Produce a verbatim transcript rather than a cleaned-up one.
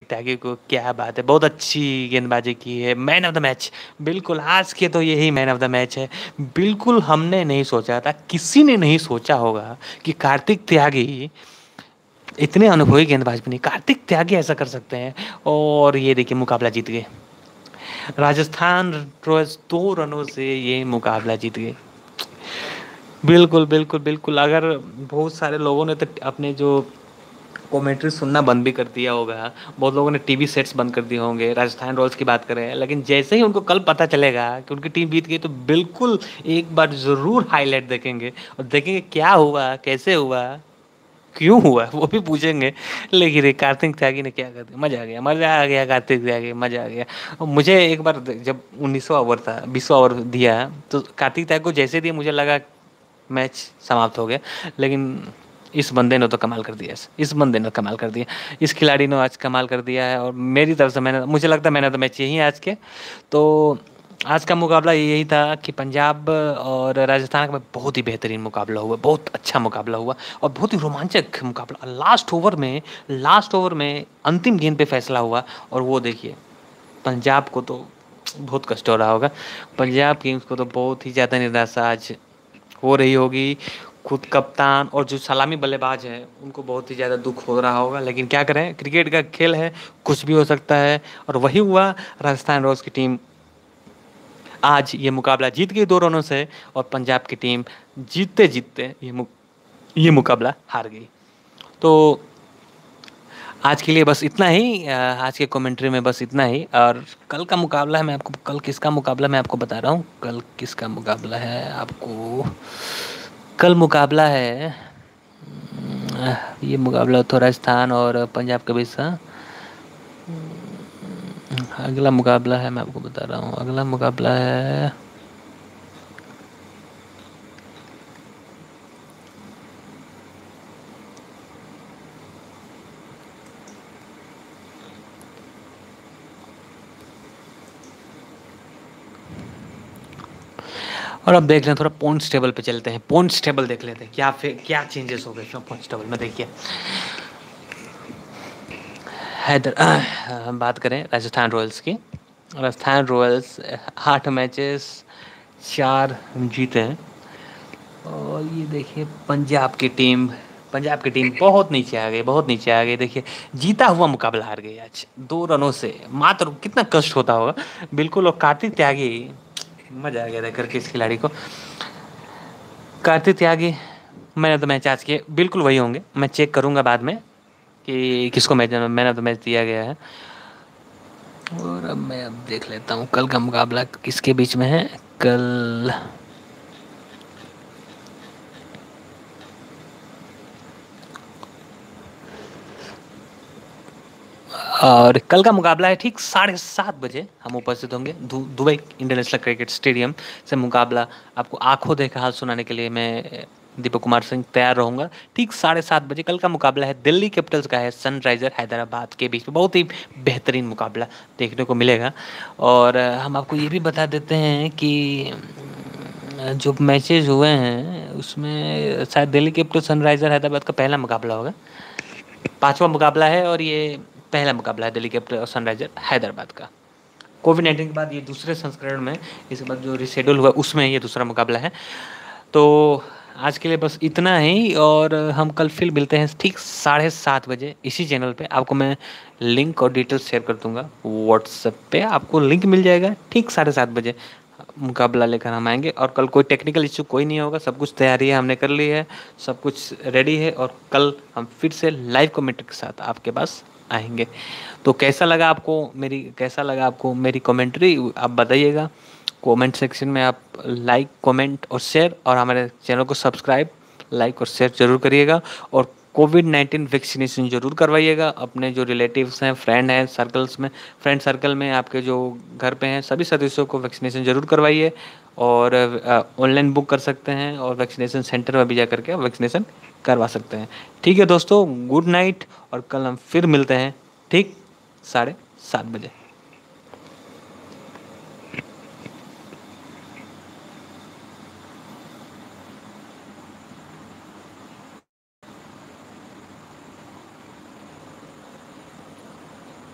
त्यागी को, क्या बात है, बहुत अच्छी गेंदबाजी की है, मैन ऑफ द मैच। बिल्कुल आज के तो यही मैन ऑफ द मैच है। बिल्कुल हमने नहीं सोचा था, किसी ने नहीं सोचा होगा कि कार्तिक त्यागी इतने अनुभवी गेंदबाज भी नहीं, कार्तिक त्यागी ऐसा कर सकते हैं। और ये देखिए मुकाबला जीत गए राजस्थान रॉयल्स, दो रनों से ये मुकाबला जीत गए। बिल्कुल बिल्कुल बिल्कुल। अगर बहुत सारे लोगों ने तो अपने जो कमेंट्री सुनना बंद भी कर दिया होगा, बहुत लोगों ने टीवी सेट्स बंद कर दिए होंगे, राजस्थान रॉयल्स की बात करें, लेकिन जैसे ही उनको कल पता चलेगा कि उनकी टीम जीत गई तो बिल्कुल एक बार ज़रूर हाईलाइट देखेंगे और देखेंगे क्या हुआ, कैसे हुआ, क्यों हुआ, वो भी पूछेंगे। लेकिन कार्तिक त्यागी ने क्या कर दिया, मजा आ गया, मजा आ गया, कार्तिक त्यागी मजा आ गया। और मुझे एक बार जब उन्नीसवां ओवर था, बीसवां ओवर दिया तो कार्तिक त्यागी को जैसे दिया मुझे लगा मैच समाप्त हो गया, लेकिन इस बंदे ने तो कमाल कर दिया, इस बंदे ने कमाल कर दिया, इस खिलाड़ी ने आज कमाल कर दिया है। और मेरी तरफ से मैंने, मुझे लगता है मैंने तो मैच यही है आज के। तो आज का मुकाबला यही था कि पंजाब और राजस्थान का बहुत ही बेहतरीन मुकाबला हुआ, बहुत अच्छा मुकाबला हुआ और बहुत ही रोमांचक मुकाबला। लास्ट ओवर में लास्ट ओवर में अंतिम गेंद पे फैसला हुआ। और वो देखिए पंजाब को तो बहुत कष्ट हो रहा होगा, पंजाब किंग्स को तो बहुत ही ज़्यादा निराशा आज हो रही होगी। खुद कप्तान और जो सलामी बल्लेबाज हैं उनको बहुत ही ज़्यादा दुख हो रहा होगा, लेकिन क्या करें, क्रिकेट का खेल है, कुछ भी हो सकता है। और वही हुआ, राजस्थान रॉयल्स की टीम आज ये मुकाबला जीत गई दो रनों से और पंजाब की टीम जीतते जीतते ये मु, ये मुकाबला हार गई। तो आज के लिए बस इतना ही, आज के कमेंट्री में बस इतना ही। और कल का मुकाबला है, मैं आपको कल किसका मुकाबला मैं आपको बता रहा हूँ। कल किसका मुकाबला है आपको, कल मुकाबला है, ये मुकाबला तो राजस्थान और पंजाब के बीच था। अगला मुकाबला है, मैं आपको बता रहा हूँ, अगला मुकाबला है और अब देख लें, थोड़ा पॉइंट्स टेबल पे चलते हैं, पॉइंट्स टेबल देख लेते हैं क्या क्या चेंजेस हो गए पॉइंट्स टेबल में। देखिए हैदर हम बात करें राजस्थान रॉयल्स की, राजस्थान रॉयल्स आठ मैचेस चार जीते हैं। और ये देखिए पंजाब की टीम, पंजाब की टीम बहुत नीचे आ गई, बहुत नीचे आ गई। देखिए जीता हुआ मुकाबला हार गई आज दो रनों से, मात्र, कितना कष्ट होता होगा। बिल्कुल। और कार्तिक त्यागी, मजा आ गया था करके इस खिलाड़ी को। कार्तिक त्यागी मैंने तो मैच आज के बिल्कुल वही होंगे, मैं चेक करूंगा बाद में कि किसको मैच मैंने तो मैच दिया गया है। और अब मैं अब देख लेता हूँ कल का मुकाबला किसके बीच में है। कल और कल का मुकाबला है ठीक साढ़े सात बजे हम उपस्थित होंगे दुबई इंटरनेशनल क्रिकेट स्टेडियम से। मुकाबला आपको आंखों देखा हाल सुनाने के लिए मैं दीपक कुमार सिंह तैयार रहूंगा। ठीक साढ़े सात बजे कल का मुकाबला है, दिल्ली कैपिटल्स का है सनराइजर हैदराबाद के बीच में। बहुत ही बेहतरीन मुकाबला देखने को मिलेगा। और हम आपको ये भी बता देते हैं कि जो मैचेज हुए हैं उसमें शायद दिल्ली कैपिटल्स सनराइजर हैदराबाद का पहला मुकाबला होगा, पांचवा मुकाबला है और ये पहला मुकाबला है दिल्ली कैपिटल और सनराइजर हैदराबाद का। कोविड नाइन्टीन के बाद ये दूसरे संस्करण में, इसके बाद जो रिशेड्यूल हुआ उसमें ये दूसरा मुकाबला है। तो आज के लिए बस इतना ही और हम कल फिर मिलते हैं ठीक साढ़े सात बजे इसी चैनल पे। आपको मैं लिंक और डिटेल्स शेयर कर दूंगा व्हाट्सएप पे, आपको लिंक मिल जाएगा। ठीक साढ़े सात बजे मुकाबला लेकर हम आएंगे और कल कोई टेक्निकल इशू कोई नहीं होगा, सब कुछ तैयारी है, हमने कर ली है, सब कुछ रेडी है। और कल हम फिर से लाइव कमेंट्री के साथ आपके पास आएंगे। तो कैसा लगा आपको मेरी कैसा लगा आपको मेरी कमेंट्री, आप बताइएगा कमेंट सेक्शन में। आप लाइक कमेंट और शेयर और हमारे चैनल को सब्सक्राइब लाइक और शेयर जरूर करिएगा। और कोविड नाइन्टीन वैक्सीनेशन जरूर करवाइएगा। अपने जो रिलेटिव्स हैं, फ्रेंड हैं, सर्कल्स में, फ्रेंड सर्कल में आपके जो घर पे हैं सभी सदस्यों को वैक्सीनेशन जरूर करवाइए। और ऑनलाइन बुक कर सकते हैं और वैक्सीनेशन सेंटर में भी जा करके वैक्सीनेशन करवा सकते हैं। ठीक है दोस्तों, गुड नाइट और कल हम फिर मिलते हैं ठीक साढ़े सात बजे।